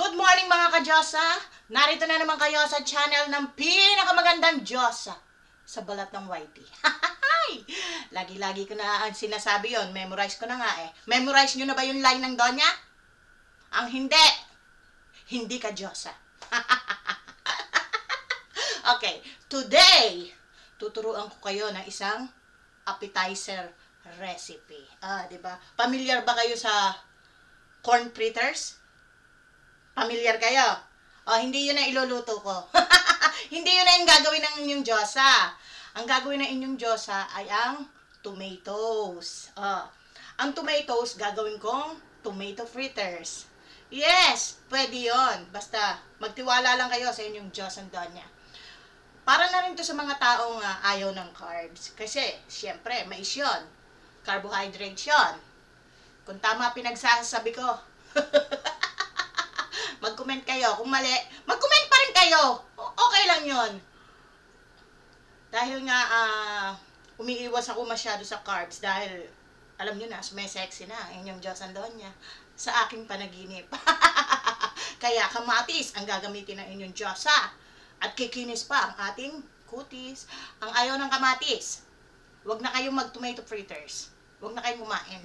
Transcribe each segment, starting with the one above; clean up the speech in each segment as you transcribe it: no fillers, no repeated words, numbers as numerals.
Good morning mga ka-Diyosa! Narito na naman kayo sa channel ng pinakamagandang Diyosa sa balat ng YT. Lagi-lagi ko na sinasabi yon, memorize ko na nga eh. Memorize nyo na ba yung line ng Donya? Ang hindi, hindi ka Diyosa. Okay, today, tuturuan ko kayo ng isang appetizer recipe. Diba? Familiar ba kayo sa corn fritters? Familiar kayo? Hindi yun ang iluluto ko. Hindi yun ang gagawin ng inyong Diyosa. Ang gagawin ng inyong Diyosa ay ang tomatoes. Ang tomatoes, gagawin kong tomato fritters. Yes, pwede yun. Basta, magtiwala lang kayo sa inyong Diyos ang Donya. Para na rin to sa mga taong ayaw ng carbs. Kasi, siyempre, mais yun. Carbohydrates yun. Kung tama pinagsasabi ko. Mag-comment kayo. Kung mali, mag-comment pa rin kayo. Okay lang yun. Dahil nga, umiiwas ako masyado sa carbs. Dahil, alam nyo na, sumesexy na ang inyong Diyos ang Donya sa aking panaginip. Kaya, kamatis ang gagamitin ng inyong Diyosa. At kikinis pa ang ating kutis. Ang ayaw ng kamatis, huwag na kayong mag-tomato fritters. Huwag na kayong kumain.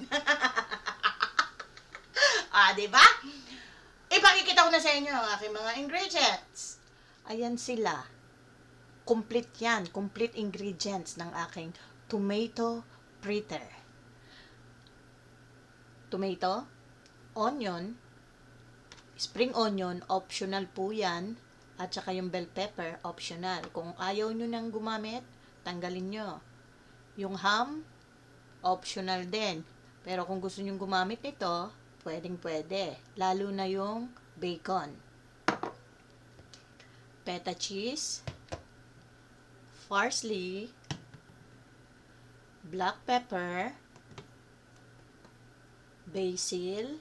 Diba? Ipakikita ko na sa inyo ang aking mga ingredients. Ayan sila. Complete yan. Complete ingredients ng aking tomato fritter. Tomato, onion, spring onion, optional po yan. At saka yung bell pepper, optional. Kung ayaw nyo nang gumamit, tanggalin nyo. Yung ham, optional din. Pero kung gusto nyo gumamit nito, pwedeng pwede. Lalo na yung bacon. Feta cheese, parsley, black pepper, basil,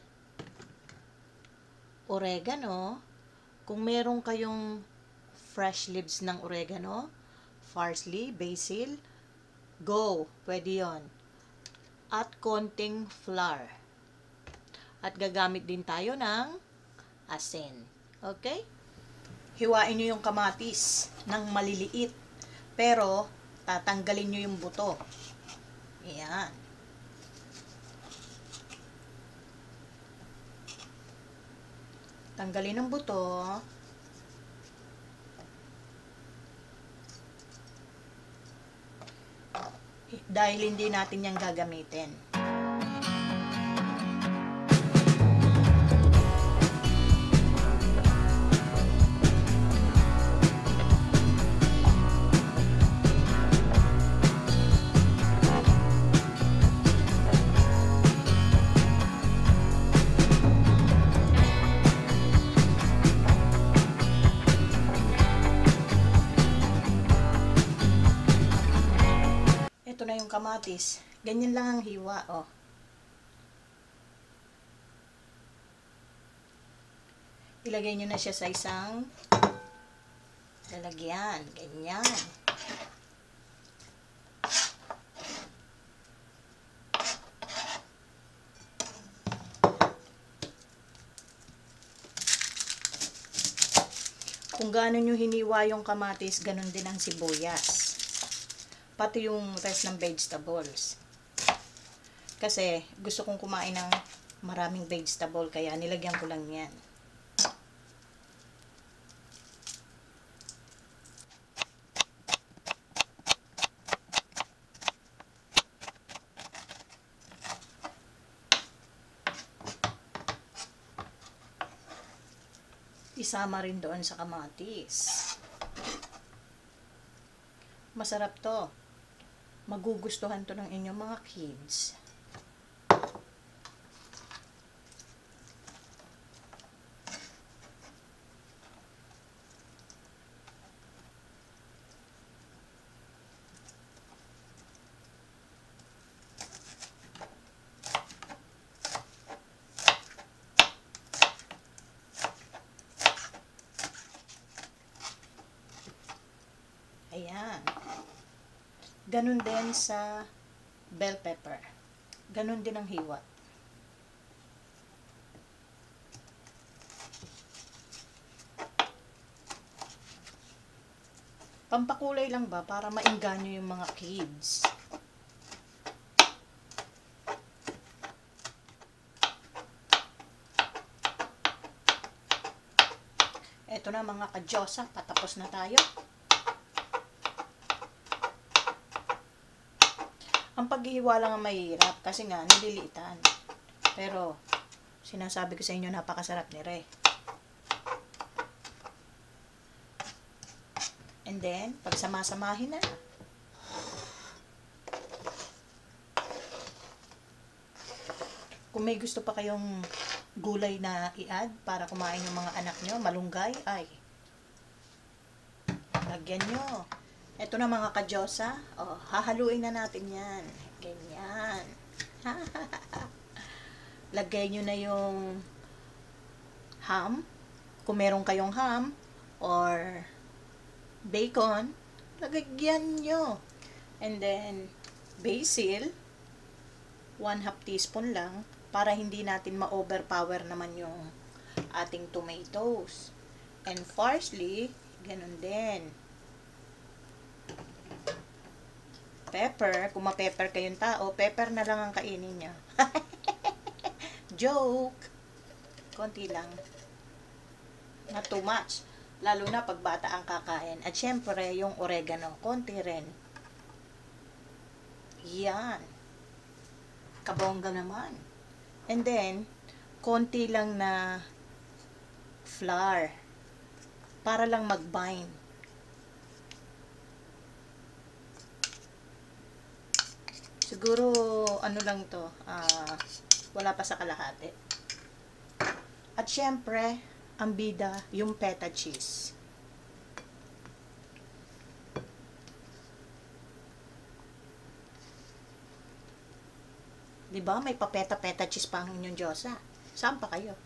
oregano. Kung meron kayong fresh leaves ng oregano, parsley, basil, go. Pwede yon. At konting flour. At gagamit din tayo ng asin. Okay? Hiwain nyo yung kamatis ng maliliit. Pero, tatanggalin nyo yung buto. Ayan. Tanggalin ang buto. Dahil hindi natin yan gagamitin. Ito na yung kamatis. Ganyan lang ang hiwa, Ilagay nyo na siya sa isang lalagyan. Ganyan. Kung gaano nyo hiniwa yung kamatis, ganun din ang sibuyas. Pati yung rest ng vegetables. Kasi gusto kong kumain ng maraming vegetable, kaya nilagyan ko lang yan. Isama rin doon sa kamatis. Masarap to. Magugustuhan to ng inyong mga kids. Ayan. Ganun din sa bell pepper. Ganun din ang hiwa. Pampakulay lang ba para maengganyo yung mga kids. Eto na mga ka-Diyosa, patapos na tayo. Ang paghihiwa lang ang mahirap kasi nga nililiitan. Pero sinasabi ko sa inyo, napakasarap ni Re. And then, pagsamasamahin na. Kung may gusto pa kayong gulay na i-add para kumain yung mga anak nyo, malunggay, ay, lagyan nyo. Ito na mga ka-Diyosa. Oh, hahaluin na natin yan. Ganyan. Lagay nyo na yung ham. Kung meron kayong ham or bacon, lagyan nyo. And then, basil, 1/2 teaspoon lang para hindi natin ma-overpower naman yung ating tomatoes. And parsley, ganun din. Pepper, kung ma-pepper kayong tao, pepper na lang ang kainin niya. Joke! Konti lang. Not too much. Lalo na pag bata ang kakain. At syempre, yung oregano, konti rin. Yan. Kabongga naman. And then, konti lang na flour. Para lang mag-bind. Siguro, ano lang to, wala pa sa kalahati. At syempre, ang bida, yung feta cheese. Diba? May pa-peta cheese pa ang inyong Diyosa. Saan pa kayo?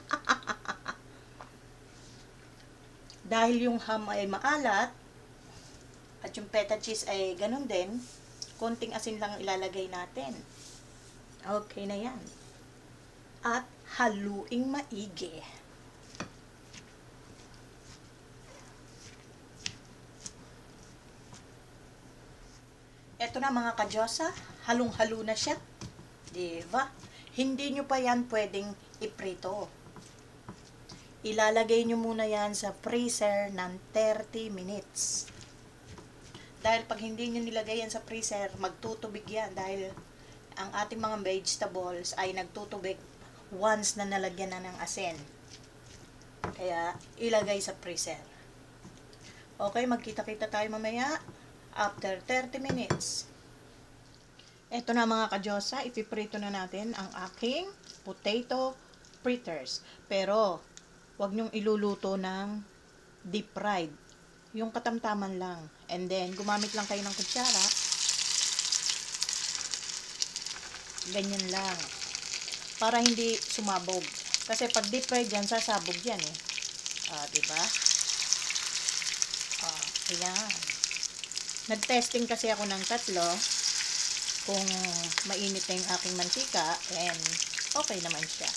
Dahil yung ham ay maalat, at yung feta cheese ay ganun din, konting asin lang ilalagay natin. Okay na yan. At haluing maigi. Eto na mga ka-Diyosa, halong-halo na siya. Diba? Hindi nyo pa yan pwedeng iprito. Ilalagay nyo muna yan sa freezer ng 30 minutes. Dahil pag hindi nyo nilagay yan sa freezer, magtutubig yan. Dahil ang ating mga vegetables ay nagtutubig once na nalagyan na ng asin. Kaya, ilagay sa freezer. Okay, magkita-kita tayo mamaya after 30 minutes. Ito na mga ka-Diyosa, ipiprito na natin ang aking potato fritters. Pero, wag nyong iluluto ng deep fried. Yung katamtaman lang. And then, gumamit lang kayo ng kutsara. Ganyan lang. Para hindi sumabog. Kasi pag deep fried yan, sasabog yan eh. Diba? Ayan. Nag-testing kasi ako ng tatlo kung mainit na yung aking mantika and okay naman siya.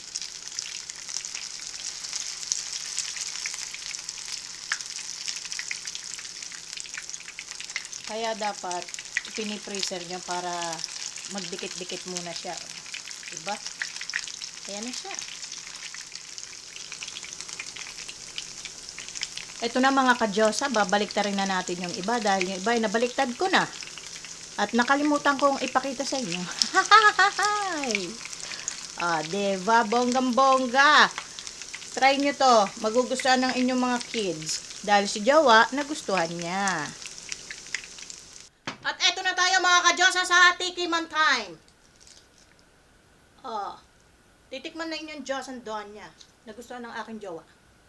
Kaya dapat pini-freezer nyo para magdikit-dikit muna siya. Diba? Ayan na siya. Ito na mga ka-Diyosa, babaliktarin na natin yung iba dahil yung iba ay nabaliktad ko na. At nakalimutan kong ipakita sa inyo. Diba? Bonggang-bongga. Try nyo to. Magugustuhan ng inyong mga kids. Dahil si Jowa, nagustuhan niya. At eto na tayo mga ka-Diyosa sa tikiman time. Titikman na inyong Diyos ang doon niya. Nagustuhan ng aking Jowa.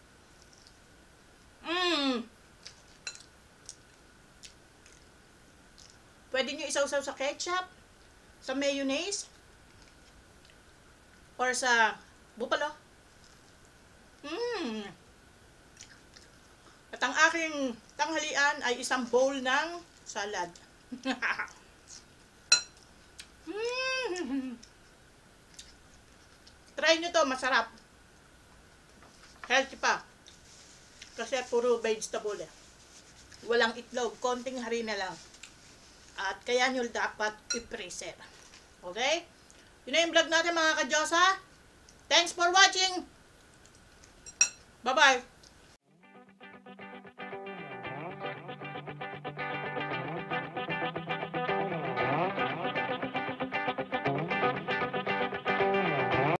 Pwede nyo isawsaw sa ketchup, sa mayonnaise, or sa bupalo. At ang aking tanghalian ay isang bowl ng salad. Try nyo to, masarap. Healthy pa. Kasi puro vegetable eh. walang itlog, konting harina lang. At kaya nyo dapat i-freezer. Okay? Yun na yung vlog natin mga ka-Diyosa. Thanks for watching! Bye-bye!